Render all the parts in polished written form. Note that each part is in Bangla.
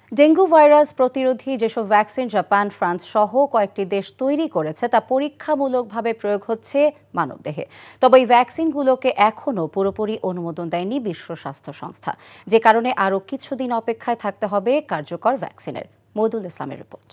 ডেঙ্গু ভাইরাস প্রতিরোধী যেসব ভ্যাকসিন জাপান, ফ্রান্স সহ কয়েকটি দেশ তৈরি করেছে তা পরীক্ষামূলকভাবে প্রয়োগ হচ্ছে মানবদেহে। তবে এই ভ্যাকসিনগুলোকে এখনও পুরোপুরি অনুমোদন দেয়নি বিশ্ব স্বাস্থ্য সংস্থা, যে কারণে আরও কিছুদিন অপেক্ষায় থাকতে হবে কার্যকর ভ্যাকসিনের। মইদুল ইসলামের রিপোর্ট।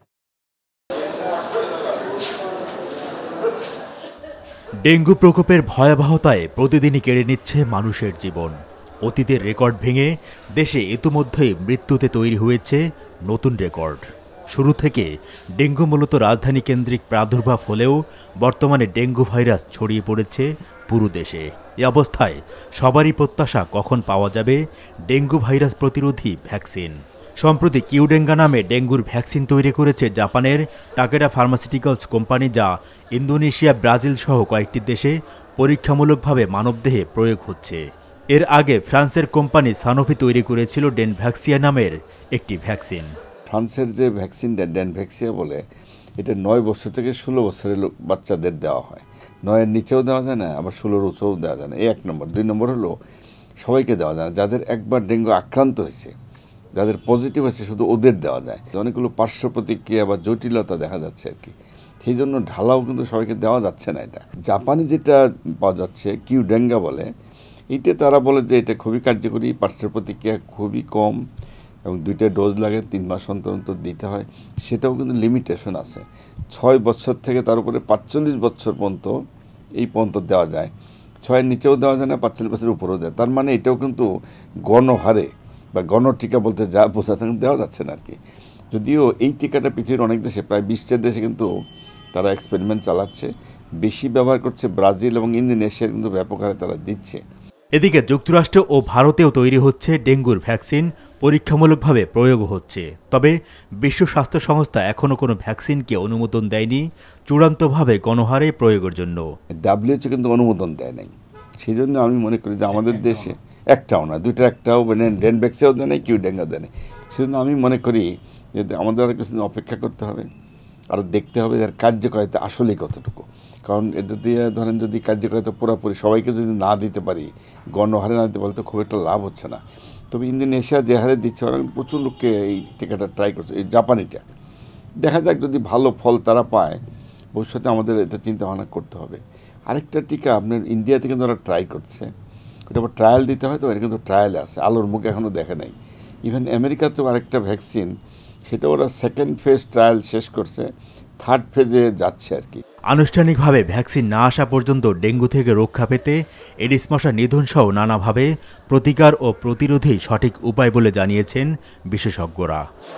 ডেঙ্গু প্রকোপের ভয়াবহতায় প্রতিদিনই কেড়ে নিচ্ছে মানুষের জীবন। অতীতের রেকর্ড ভেঙে দেশে ইতিমধ্যেই মৃত্যুতে তৈরি হয়েছে নতুন রেকর্ড। শুরু থেকে ডেঙ্গু মূলত রাজধানী কেন্দ্রিক প্রাদুর্ভাব হলেও বর্তমানে ডেঙ্গু ভাইরাস ছড়িয়ে পড়েছে পুরো দেশে। এ অবস্থায় সবারই প্রত্যাশা কখন পাওয়া যাবে ডেঙ্গু ভাইরাস প্রতিরোধী ভ্যাকসিন। সম্প্রতি কিউডেঙ্গা নামে ডেঙ্গুর ভ্যাকসিন তৈরি করেছে জাপানের টাকেডা ফার্মাসিউটিক্যালস কোম্পানি, যা ইন্দোনেশিয়া, ব্রাজিল সহ কয়েকটি দেশে পরীক্ষামূলকভাবে মানবদেহে প্রয়োগ হচ্ছে। এর আগে ফ্রান্সের কোম্পানি সানোফি তৈরি করেছিল ডেনভ্যাক্সিয়া নামের একটি ভ্যাকসিন। ফ্রান্সের যে ভ্যাকসিনটা ডেনভ্যাক্সিয়া বলে, এটা 9 বছর থেকে 16 বছরের বাচ্চাদের দেওয়া হয়। 9-এর নিচেও দেওয়া যায় না, আবার 16-এর উপরেও দেওয়া যায় না। এই 1 নম্বর। 2 নম্বর হলো সবাইকে দেওয়া যায় না, যাদের একবার ডেঙ্গু আক্রান্ত হয়েছে, যাদের পজিটিভ হয়েছে শুধু ওদের দেওয়া যায়। অনেকগুলো পার্শ্ব প্রতিক্রিয়া বা জটিলতা দেখা যাচ্ছে আর কি, সেই জন্য ঢালাও কিন্তু সবাইকে দেওয়া যাচ্ছে না। এটা জাপানি যেটা পাওয়া যাচ্ছে কিউডেঙ্গা বলে, এইটা তারা বলে যে এটা খুবই কার্যকরী, পার্শ্ব প্রতিক্রিয়া খুবই কম এবং 2টা ডোজ লাগে, 3 মাস অন্তর অন্তর দিতে হয়। সেটাও কিন্তু লিমিটেশন আছে। 6 বছর থেকে তার উপরে 45 বছর পর্যন্ত এই পর্যন্ত দেওয়া যায়। 6-এর নিচেও দেওয়া যায় না, 45 বছরের উপরেও দেয়। তার মানে এটাও কিন্তু গণহারে বা গণটিকা বলতে যা বোঝাতে দেওয়া যাচ্ছে না আর কি। যদিও এই টিকাটা পৃথিবীর অনেক দেশে, প্রায় 20টা দেশে কিন্তু তারা এক্সপেরিমেন্ট চালাচ্ছে। বেশি ব্যবহার করছে ব্রাজিল এবং ইন্দোনেশিয়া, কিন্তু ব্যাপক হারে তারা দিচ্ছে। এদিকে যুক্তরাষ্ট্র ও ভারতেও তৈরি হচ্ছে ডেঙ্গুর ভ্যাকসিন, পরীক্ষামূলকভাবে প্রয়োগ হচ্ছে। তবে বিশ্ব স্বাস্থ্য সংস্থা এখনও কোনো ভ্যাকসিনকে অনুমোদন দেয়নি চূড়ান্তভাবে গণহারে প্রয়োগের জন্য। WHO কিন্তু অনুমোদন দেয় নাই। সেই জন্য আমি মনে করি যে আমাদের দেশে একটাও না, 2টা একটাও ডেনভ্যাক্সিয়াও দেয় নাই, কিউডেঙ্গা দেয় নাই। সেজন্য আমি মনে করি যে আমাদের আরও কিছুদিন অপেক্ষা করতে হবে, আরও দেখতে হবে এর কার্যকারিতা আসলেই কতটুকু। কারণ এটা দিয়ে ধরেন যদি কার্যকারিতা পুরোপুরি সবাইকে যদি না দিতে পারি, গণহারে না দিতে পারলে তো খুব একটা লাভ হচ্ছে না। তবে ইন্দোনেশিয়া যে হারে দিচ্ছে, ওরা প্রচুর লোককে এই টিকাটা ট্রাই করছে, এই জাপানিটা। দেখা যাক যদি ভালো ফল তারা পায়, ভবিষ্যতে আমাদের এটা চিন্তা ভাবনা করতে হবে। আরেকটা টিকা আপনার ইন্ডিয়াতে কিন্তু ওরা ট্রাই করছে, ওটা আবার ট্রায়াল দিতে হয়, তো এটা কিন্তু ট্রায়ালে আছে, আলোর মুখ এখনও দেখে নাই। ইভেন আমেরিকাতেও আরেকটা ভ্যাকসিন, সেটা ওরা 2nd ফেজ ট্রায়াল শেষ করছে, 3rd ফেজে যাচ্ছে আর কি। আনুষ্ঠানিকভাবে ভ্যাকসিন না আসা পর্যন্ত ডেঙ্গু থেকে রক্ষা পেতে এডিস মশা নিধন সহ নানাভাবে প্রতিকার ও প্রতিরোধই সঠিক উপায় বলে জানিয়েছেন বিশেষজ্ঞরা।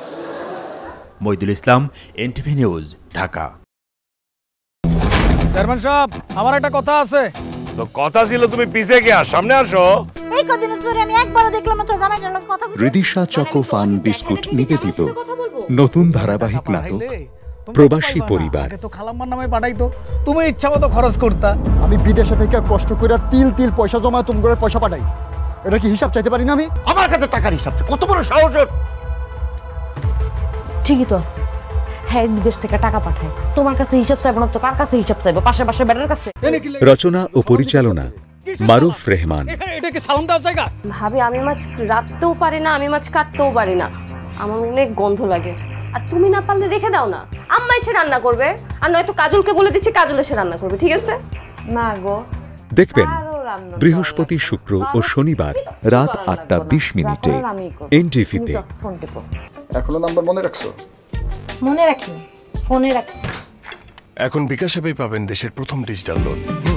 Moidul Islam, NTV news, Dhaka. Chairman সাহেব, আমার একটা কথা আছে। তো কথা ছিল তুমি পিছে গিয়া সামনে আসো। এই কদিন ধরে আমি একবারও দেখলাম না তো জামাইটার লগে কথা বলতে। রিদিশা চকো ফান বিস্কুট নিবেদিত নতুন ধারাবাহিক নাটক প্রবাসী পরিবার। তো খালাম্মার নামে পাঠাইতো, তুমি ইচ্ছামতো খরচ করতা। আমি বিদেশে থেকে কষ্ট করে তিল পয়সা জমায় তোমার পয়সা পাঠাই, এটা কি হিসাব চাইতে পারি না আমি? আমার কাছে টাকার হিসাব, কত বড় সাহস! ঠিকই তো আছে, হ্যাঁ বিদেশ থেকে টাকা পাঠায়, তোমার কাছে হিসাব চাইবো না তো কার কাছে হিসাব চাইবো? পাশে বেটার কাছে। রচনা ও পরিচালনা মারুফ রেহমান। এটা কি সালাম দেওয়ার জায়গা? ভাবি, আমি মাছ রাখতেও পারি না, আমি মাছ কাটতেও পারি না, আমার অনেক গন্ধ লাগে। আর তুমি না পারলে রেখে দাও না, আম্মা এসে রান্না করবে, আর নয়তো কাজলকে বলে দিচ্ছি কাজল এসে রান্না করবে, ঠিক আছে? না গো, দেখবেন বৃহস্পতি, শুক্র ও শনিবার রাত 8:20 NTV-তে। এখনো নাম্বার মনে রাখছো? মনে রাখিনি, ফোনে রাখছি। এখন বিকাশ অ্যাপে পাবেন দেশের প্রথম ডিজিটাল লোন।